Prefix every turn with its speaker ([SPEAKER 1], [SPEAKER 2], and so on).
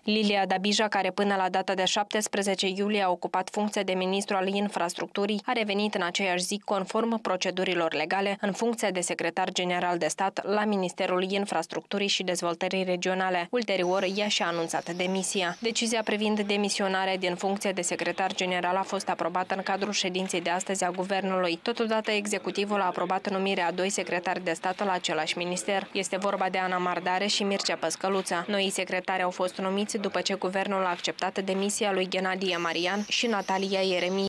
[SPEAKER 1] Lilia Dabija, care până la data de 17 iulie a ocupat funcția de ministru al infrastructurii, a revenit în aceeași zi conform procedurilor legale în funcția de secretar general de stat la Ministerul Infrastructurii și Dezvoltării Regionale. Ulterior, ea și-a anunțat demisia. Decizia privind demisionarea din funcția de secretar general a fost aprobată în cadrul ședinței de astăzi a Guvernului. Totodată, executivul a aprobat numirea a 2 secretari de stat la același minister. Este vorba de Ana Mardare și Mircea Păscăluță. Noii secretari au fost numiți după ce Guvernul a acceptat demisia lui Ghenadie Marian și Natalia Ieremie.